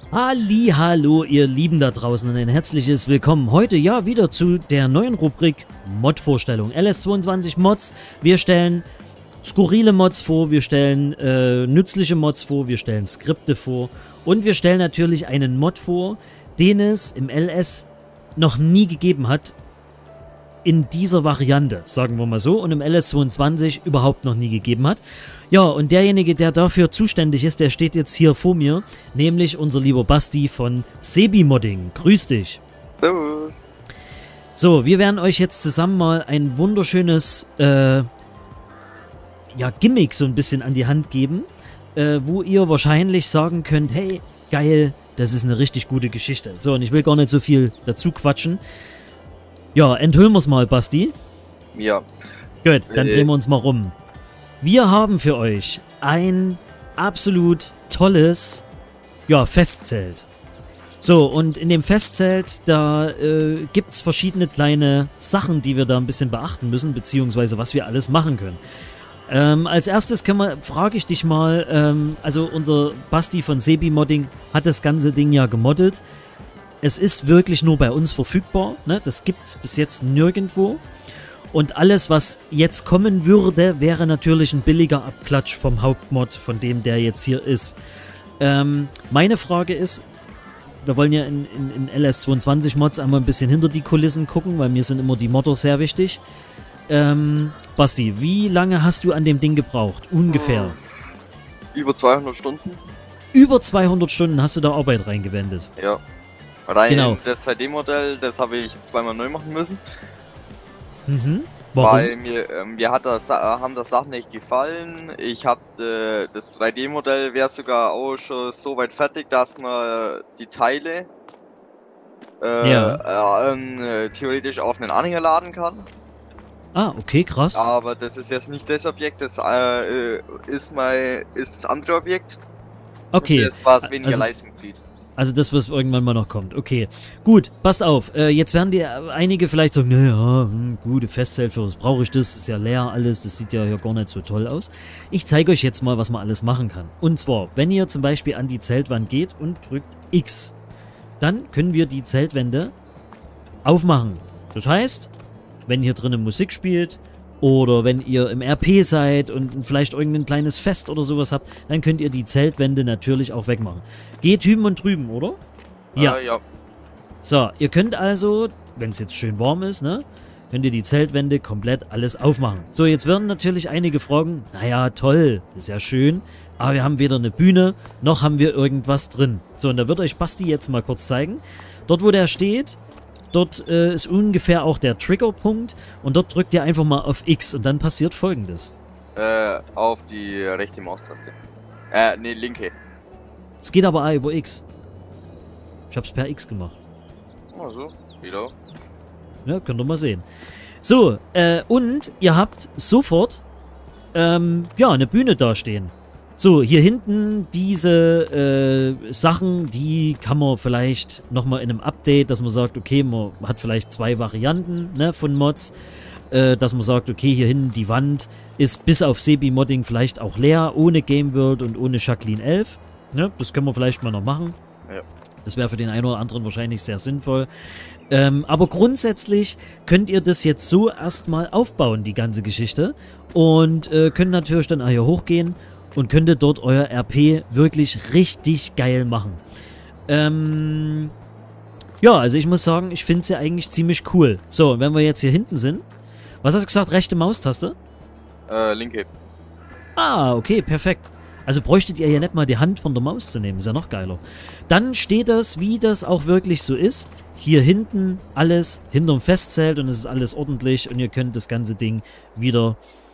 Hallo, ihr Lieben da draußen und ein herzliches Willkommen heute ja wieder zu der neuen Rubrik Mod-Vorstellung. LS22 Mods. Wir stellen skurrile Mods vor, wir stellen nützliche Mods vor, wir stellen Skripte vor und wir stellen natürlich einen Mod vor, den es im LS noch nie gegeben hat in dieser Variante, sagen wir mal so, und im LS22 überhaupt noch nie gegeben hat. Ja, und derjenige, der dafür zuständig ist, der steht jetzt hier vor mir, nämlich unser lieber Basti von Sebi Modding. Grüß dich. Servus. So, wir werden euch jetzt zusammen mal ein wunderschönes Gimmick so ein bisschen an die Hand geben, wo ihr wahrscheinlich sagen könnt, hey, geil, das ist eine richtig gute Geschichte. So, und ich will gar nicht so viel dazu quatschen. Ja, enthüllen wir es mal, Basti. Ja. Gut, dann drehen wir uns mal rum. Wir haben für euch ein absolut tolles, Festzelt. So, und in dem Festzelt, da gibt es verschiedene kleine Sachen, die wir da ein bisschen beachten müssen, beziehungsweise was wir alles machen können. Als erstes frage ich dich mal, also unser Basti von Sebi Modding hat das ganze Ding ja gemoddet. Es ist wirklich nur bei uns verfügbar, ne? Das gibt es bis jetzt nirgendwo. Und alles, was jetzt kommen würde, wäre natürlich ein billiger Abklatsch vom Hauptmod, von dem der jetzt hier ist. Meine Frage ist, wir wollen ja in LS22 Mods einmal ein bisschen hinter die Kulissen gucken, weil mir sind immer die Modder sehr wichtig. Basti, wie lange hast du an dem Ding gebraucht? Ungefähr. Über 200 Stunden. Über 200 Stunden hast du da Arbeit reingewendet. Ja. Rein Genau. Das 3D-Modell, das habe ich zweimal neu machen müssen. Mhm. Warum? Weil mir haben das Sachen nicht gefallen. Ich habe das 3D-Modell wäre sogar auch schon so weit fertig, dass man die Teile theoretisch auf einen Anhänger laden kann. Ah, okay, krass. Aber das ist jetzt nicht das Objekt, das ist das andere Objekt. Okay. Das, was weniger Leistung zieht. Also das, was irgendwann mal noch kommt. Okay, gut, passt auf. Jetzt werden dir einige vielleicht sagen, naja, gute Festzelt, für was brauche ich das? Ist ja leer alles, das sieht ja hier gar nicht so toll aus. Ich zeige euch jetzt mal, was man alles machen kann. Und zwar, wenn ihr zum Beispiel an die Zeltwand geht und drückt X, dann können wir die Zeltwände aufmachen. Das heißt, wenn hier drinnen Musik spielt oder wenn ihr im RP seid und vielleicht irgendein kleines Fest oder sowas habt, dann könnt ihr die Zeltwände natürlich auch wegmachen. Geht hüben und drüben, oder? Ja. Ja. So, ihr könnt also, wenn es jetzt schön warm ist, ne, könnt ihr die Zeltwände komplett alles aufmachen. So, jetzt werden natürlich einige fragen, naja, toll, das ist ja schön, aber wir haben weder eine Bühne, noch haben wir irgendwas drin. So, und da wird euch Basti jetzt mal kurz zeigen. Dort, wo der steht, dort ist ungefähr auch der Triggerpunkt und dort drückt ihr einfach mal auf X und dann passiert Folgendes. Auf die rechte Maustaste. Ne, linke. Es geht aber auch über X. Ich hab's per X gemacht. Also, wieder. Ja, könnt ihr mal sehen. So, und ihr habt sofort, eine Bühne dastehen. So, hier hinten diese Sachen, die kann man vielleicht nochmal in einem Update, dass man sagt, okay, man hat vielleicht 2 Varianten, ne, von Mods, dass man sagt, okay, hier hinten die Wand ist bis auf Sebi Modding vielleicht auch leer, ohne Game World und ohne Jacqueline 11. Ne, das können wir vielleicht mal noch machen. Ja. Das wäre für den einen oder anderen wahrscheinlich sehr sinnvoll. Aber grundsätzlich könnt ihr das jetzt so erstmal aufbauen, die ganze Geschichte. Und könnt natürlich dann hier hochgehen und könntet dort euer RP wirklich richtig geil machen. Also ich muss sagen, ich finde es ja eigentlich ziemlich cool. So, und wenn wir jetzt hier hinten sind, was hast du gesagt, rechte Maustaste? Linke. Ah, okay, perfekt. Also bräuchtet ihr ja nicht mal die Hand von der Maus zu nehmen, ist ja noch geiler. Dann steht das, wie das auch wirklich so ist. Hier hinten alles hinterm Festzelt und es ist alles ordentlich und ihr könnt das ganze Ding wieder,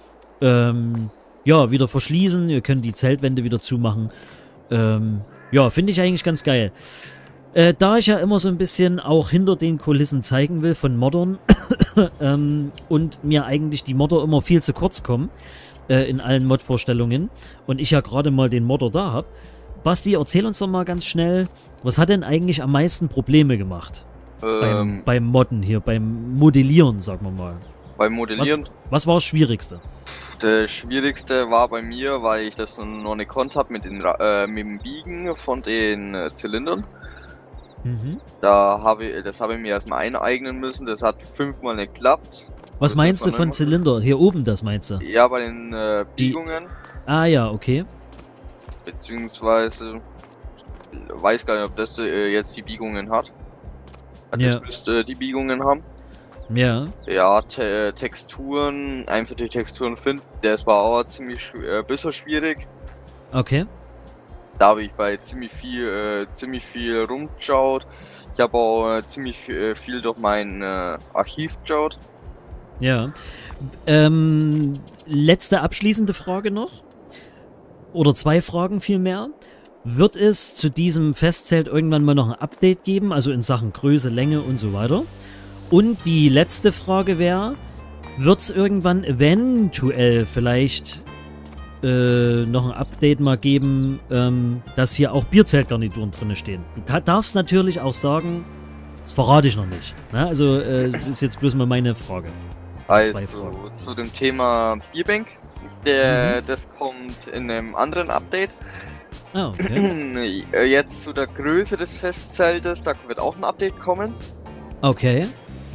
wieder verschließen. Ihr könnt die Zeltwände wieder zumachen. Finde ich eigentlich ganz geil. Da ich ja immer so ein bisschen auch hinter den Kulissen zeigen will von Moddern und mir eigentlich die Modder immer viel zu kurz kommen, in allen Mod-Vorstellungen und ich ja gerade mal den Modder da habe. Basti, erzähl uns doch mal ganz schnell, was hat denn eigentlich am meisten Probleme gemacht? Beim Modden hier, beim Modellieren, sagen wir mal. Beim Modellieren? Was war das Schwierigste? Das Schwierigste war bei mir, weil ich das noch nicht konnte habe mit mit dem Biegen von den Zylindern. Mhm. Das habe ich mir erstmal eineignen müssen. Das hat 5-mal nicht geklappt. Was meinst du von Zylinder? Hier oben, das meinst du? Ja, bei den Biegungen. Ah ja, okay. Beziehungsweise, ich weiß gar nicht, ob das jetzt die Biegungen hat. Das müsste die Biegungen haben. Ja. Ja, Texturen, einfach die Texturen finden, das war auch ziemlich bisschen schwierig. Okay. Da habe ich bei ziemlich viel rumgeschaut. Ich habe auch ziemlich viel durch mein Archiv geschaut. Ja. Letzte abschließende Frage noch. Oder 2 Fragen vielmehr. Wird es zu diesem Festzelt irgendwann mal noch ein Update geben? Also in Sachen Größe, Länge und so weiter? Und die letzte Frage wäre, wird es irgendwann eventuell vielleicht noch ein Update mal geben, dass hier auch Bierzeltgarnituren drin stehen? Du darfst natürlich auch sagen, das verrate ich noch nicht. Ne? Also das ist jetzt bloß mal meine Frage. Also zu dem Thema Bierbank, das kommt in einem anderen Update. Ah, okay. Jetzt zu der Größe des Festzeltes, da wird auch ein Update kommen. Okay.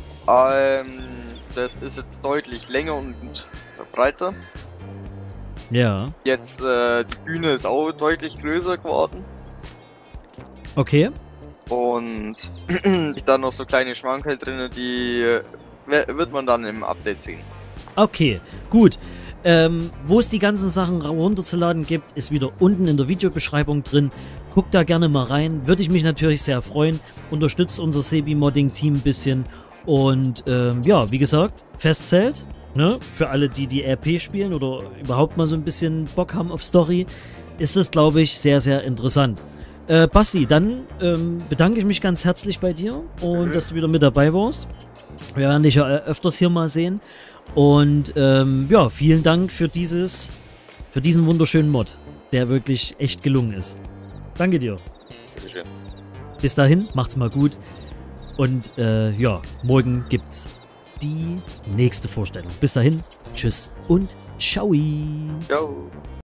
Das ist jetzt deutlich länger und breiter. Ja. Jetzt, die Bühne ist auch deutlich größer geworden. Okay. Und dann noch so kleine Schmankerl drin, die wird man dann im Update sehen. Okay, gut. Wo es die ganzen Sachen runterzuladen gibt, ist wieder unten in der Videobeschreibung drin. Guckt da gerne mal rein. Würde ich mich natürlich sehr freuen. Unterstützt unser Sebi-Modding-Team ein bisschen. Und ja, wie gesagt, Festzelt. Ne? Für alle, die RP spielen oder überhaupt mal so ein bisschen Bock haben auf Story, ist es, glaube ich, sehr, sehr interessant. Basti, dann bedanke ich mich ganz herzlich bei dir und dass du wieder mit dabei warst. Wir werden dich ja öfters hier mal sehen. Und ja, vielen Dank für diesen wunderschönen Mod, der wirklich echt gelungen ist. Danke dir. Bitteschön. Bis dahin, macht's mal gut. Und ja, morgen gibt's die nächste Vorstellung. Bis dahin, tschüss und ciao. Ciao.